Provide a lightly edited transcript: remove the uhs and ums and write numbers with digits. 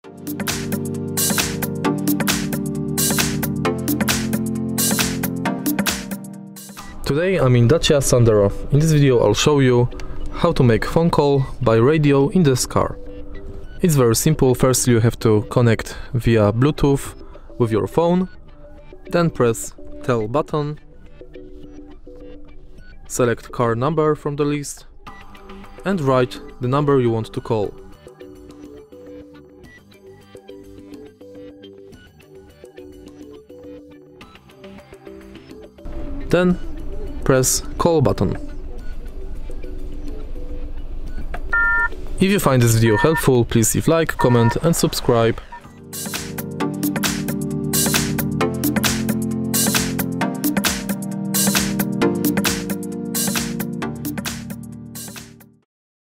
Today I'm in Dacia Sandero. In this video I'll show you how to make phone call by radio in this car. It's very simple. First you have to connect via Bluetooth with your phone, then press Tell button, select car number from the list and write the number you want to call. Then press Call button. If you find this video helpful, please leave like, comment and subscribe.